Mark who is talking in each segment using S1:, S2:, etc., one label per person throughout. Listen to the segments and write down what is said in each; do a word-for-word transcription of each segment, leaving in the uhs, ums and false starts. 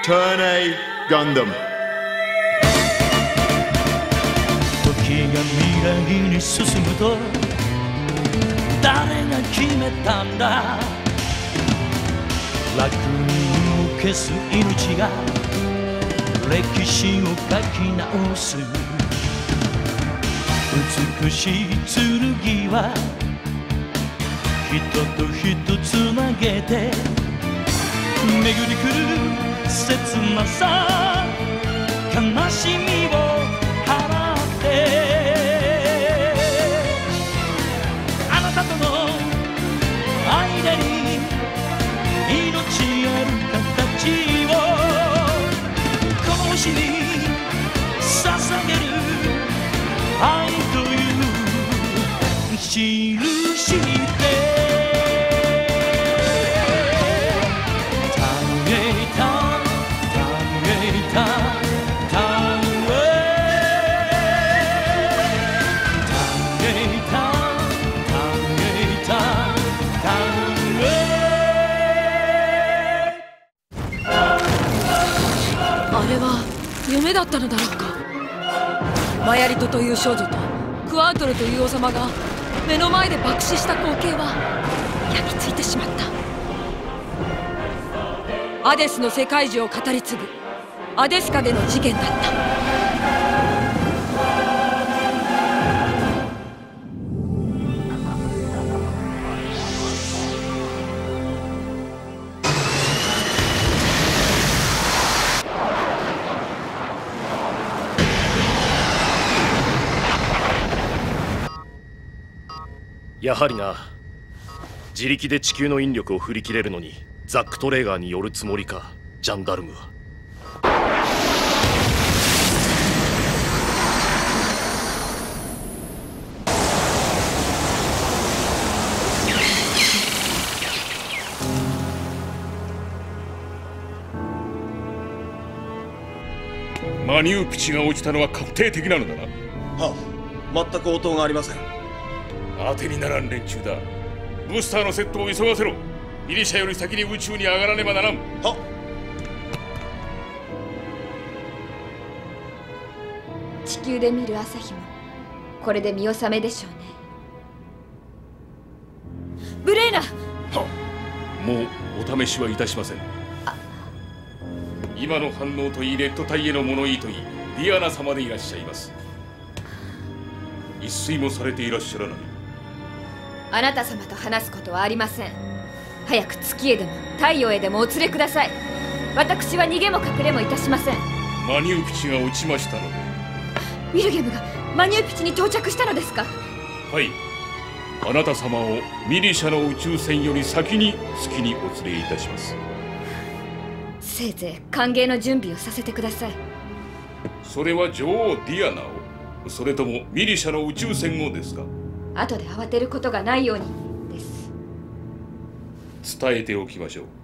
S1: TurnAGundam。
S2: 時が未来に進むと誰が決めたんだ。楽園を消す命が歴史を書き直す。美しい剣は人と人つなげて巡り来る切なさ悲しみを払ってあなたとの間に命ある形をこの星に捧げる愛という印で
S3: 夢だったのだろうか。マヤリトという少女とクワートルという王様が目の前で爆死した光景は焼き付いてしまった。アデスの世界中を語り継ぐアデスカでの事件だった。
S4: やはりな、自力で地球の引力を振り切れるのにザックトレーガーによるつもりか、ジャンダルムは。
S5: マニューピチが落ちたのは確定的なのだな。
S6: はあ、全く応答がありません。
S5: 当てにならん連中だ。ブスターのセットを急がせろ。ミリシャより先に宇宙に上がらねばならん。
S6: は
S7: 地球で見る朝日もこれで見納めでしょうね。ブレーナ。
S5: はもうお試しはいたしません。今の反応といい、レッド隊への物言いといい、ディアナ様でいらっしゃいます。一睡もされていらっしゃらない。
S7: あなた様と話すことはありません。早く月へでも太陽へでもお連れください。私は逃げも隠れもいたしません。
S5: マニューピチが落ちましたので。
S7: ウィルゲムがマニューピチに到着したのですか。
S5: はい、あなた様をミリシャの宇宙船より先に月にお連れいたします。
S7: せいぜい歓迎の準備をさせてください。
S5: それは女王ディアナを、それともミリシャの宇宙船をですか。
S7: 後で慌てることがないようにです。
S5: 伝えておきましょう。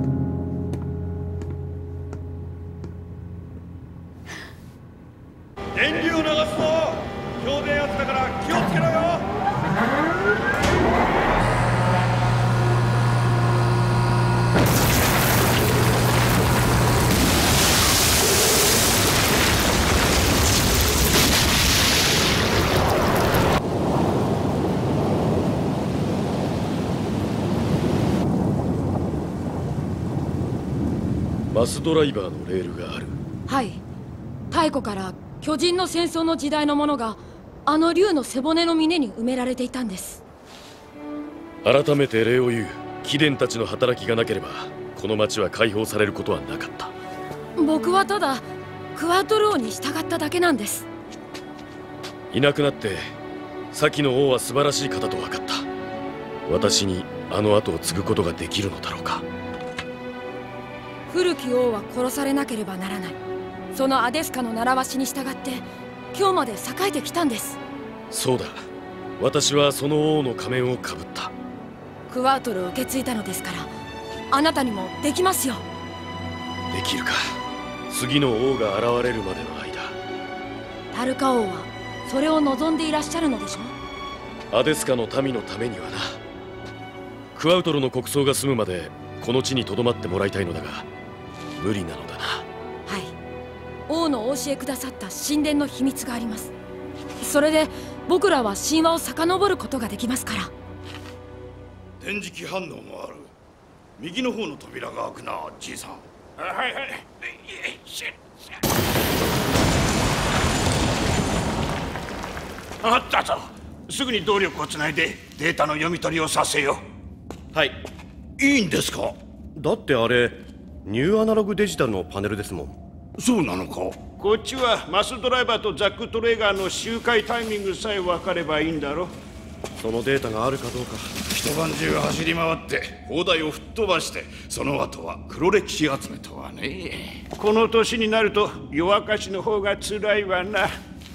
S6: 電流を流すぞ。表電圧だから気をつけろよ。
S4: バスドライバーのレールがある。
S3: はい、太古から巨人の戦争の時代のものがあの竜の背骨の峰に埋められていたんです。
S4: 改めて礼を言う。貴殿たちの働きがなければこの町は解放されることはなかった。
S3: 僕はただクワトル王に従っただけなんです。
S4: いなくなって先の王は素晴らしい方と分かった。私にあの後を継ぐことができるのだろうか。
S3: 古き王は殺されなければならない。そのアデスカの習わしに従って今日まで栄えてきたんです。
S4: そうだ、私はその王の仮面をかぶった。
S3: クワートルを受け継いだのですから、あなたにもできますよ。
S4: できるか。次の王が現れるまでの間。
S3: タルカ王はそれを望んでいらっしゃるのでしょう。
S4: アデスカの民のためにはな。クワウトルの国葬が済むまでこの地に留まってもらいたいのだが、 無理なのだな。
S3: はい、王のお教えくださった神殿の秘密があります。それで僕らは神話を遡ることができますから。
S6: 電磁気反応もある。右の方の扉が開くな、じいさん。
S5: はいはい。
S6: あったぞ。すぐに動力をつないでデータの読み取りをさせよ
S4: う。はい。
S6: いいんですか？
S4: だってあれニューアナログデジタルのパネルですもん。
S6: そうなのか？
S1: こっちはマスドライバーとザックトレーガーの周回タイミングさえ分かればいいんだろ。
S4: そのデータがあるかどうか。
S6: 一晩中走り回って砲台を吹っ飛ばして、その後は黒歴史集めとはね。
S1: この年になると夜明かしの方が辛いわな。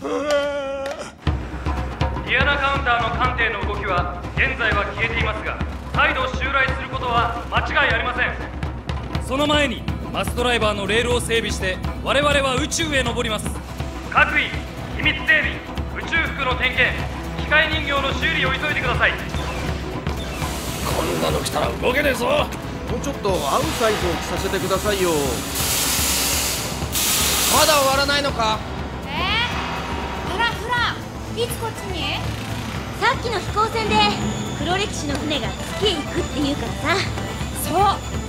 S8: ディアナカウンターの艦艇の動きは現在は消えていますが、再度襲来することは間違いありません。その前にマスドライバーのレールを整備して我々は宇宙へ登ります。各位、秘密整備、宇宙服の点検、機械人形の修理を急いでください。
S4: こんなの来たら動けねえぞ。
S9: もうちょっと合うサイズを着させてくださいよ。まだ終わらないのか？
S7: えー、ほらほら、いつこっちに？さっきの飛行船で黒歴史の船が月へ行くっていうからさ。そう、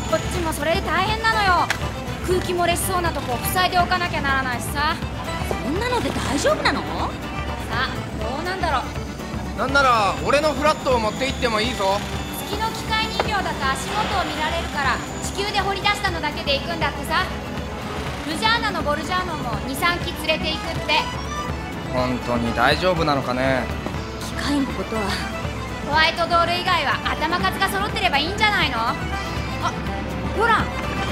S7: こっちもそれで大変なのよ。空気漏れしそうなとこ塞いでおかなきゃならないしさ。そんなので大丈夫なの？さあ、どうなんだろう。
S9: なんなら俺のフラットを持って行ってもいいぞ。
S7: 月の機械人形だと足元を見られるから地球で掘り出したのだけで行くんだってさ。ルジャーナのボルジャーノンもに、さんき連れて行くって。
S9: 本当に大丈夫なのかね？
S7: 機械のことはホワイトドール以外は頭数が揃ってればいいんじゃないの？あ、ほら。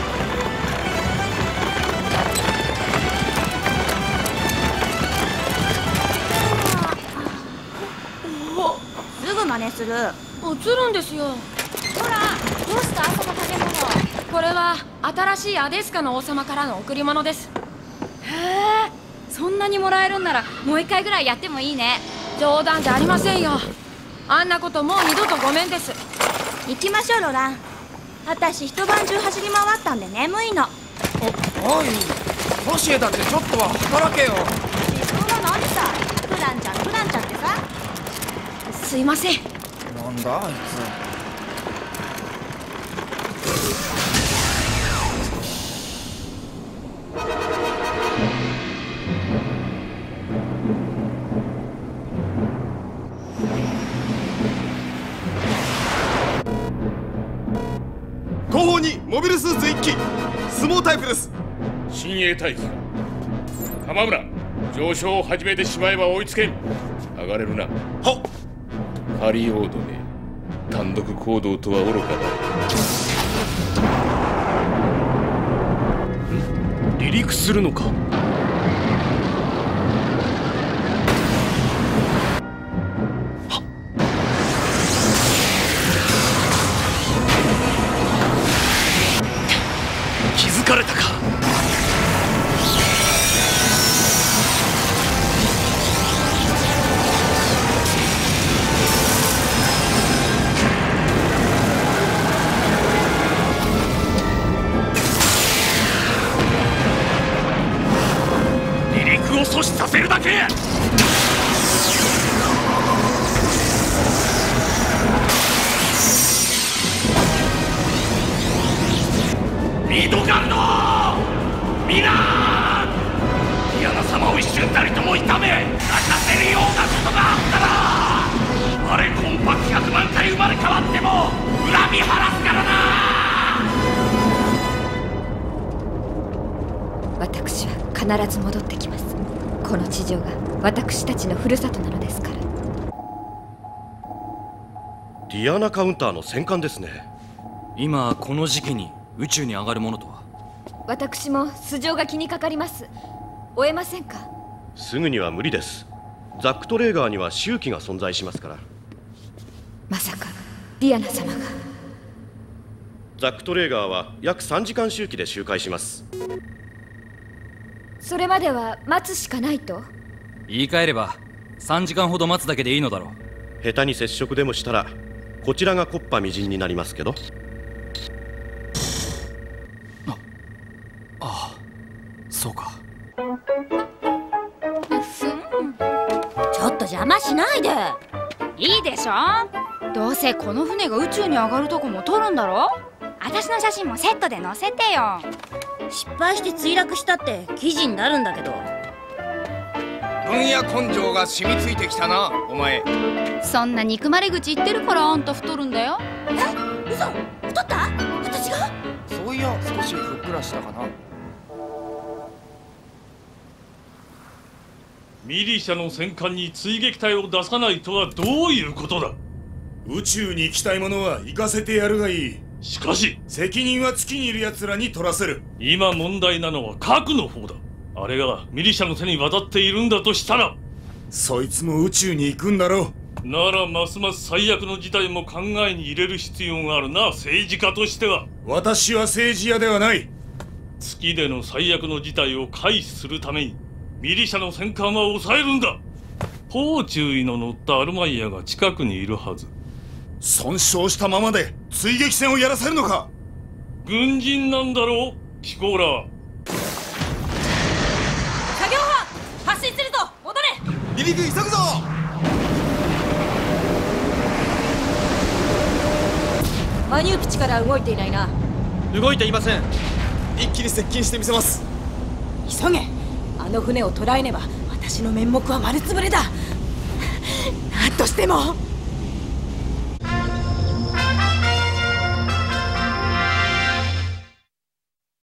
S7: すぐ真似する。
S3: 映るんですよ。
S7: ほら、どうしたその建物。
S3: これは新しいアデスカの王様からの贈り物です。
S7: へえ、そんなにもらえるんならもう一回ぐらいやってもいいね。
S3: 冗談じゃありませんよ。あんなこともう二度とごめんです。
S7: 行きましょう、ロラン。私一晩中走り回ったんで眠いの。
S9: お、おい、トシエだってちょっとは働けよ。
S7: 仕事は何さ、フランちゃんフランちゃんってさ。
S3: すいません。
S9: なんだあいつ。
S10: 後方にモビルスーツいっき、相撲タイプです。
S5: 親衛隊機か。浜村、上昇を始めてしまえば追いつけん。上がれるな。
S10: はっ。
S5: ハリオードめ、単独行動とは愚か
S4: だ。離陸するのか？気づかれたか？阻止させるだけ。ミドガルド、ミラー、ディアナ様を一瞬たりとも痛め泣かせるようなことがあったら、あれコンパひゃくまん回生まれ変わっても恨み晴らすからな。
S7: 私は必ず戻ってきます。この地上が私たちのふるさとなのですから。
S4: ディアナカウンターの戦艦ですね。
S8: 今この時期に宇宙に上がるものとは。
S7: 私も素性が気にかかります。追えませんか？
S4: すぐには無理です。ザックトレーガーには周期が存在しますから。
S7: まさかディアナ様が。
S4: ザックトレーガーは約さんじかん周期で周回します。
S7: それまでは待つしかないと？
S8: 言い換えればさんじかんほど待つだけでいいのだろう。
S4: 下手に接触でもしたらこちらが木っ端みじんになりますけど。
S7: いいでしょ。どうせこの船が宇宙に上がるとこも撮るんだろ。私の写真もセットで載せてよ。
S11: 失敗して墜落したって記事になるんだけど。
S9: 分野根性が染みついてきたな、お前。
S7: そんな憎まれ口言ってるからあんた太るんだよ。
S11: え、嘘？太った？私が？
S9: そういや少しふっくらしたかな。
S12: ミリシャの戦艦に追撃隊を出さないとはどういうことだ。
S6: 宇宙に行きたい者は行かせてやるがいい。
S12: しかし
S6: 責任は月にいる奴らに取らせる。
S12: 今問題なのは核の方だ。あれがミリシャの手に渡っているんだとしたら、
S6: そいつも宇宙に行くんだろ
S12: う。ならますます最悪の事態も考えに入れる必要があるな、政治家としては。
S6: 私は政治家ではない。
S12: 月での最悪の事態を回避するためにミリシャの戦艦は抑えるんだ。ポーチュイの乗ったアルマイヤが近くにいるはず。
S6: 損傷したままで追撃戦をやらせるのか。
S12: 軍人なんだろう、ピコーラ。
S3: 作業班発進するぞ。戻れ。
S10: 離陸急ぐぞ。
S3: マニューピチから動いていないな。
S10: 動いていません。一気に接近してみせます。
S3: 急げ。あの船を捕らえねば私の面目は丸つぶれだ。何としても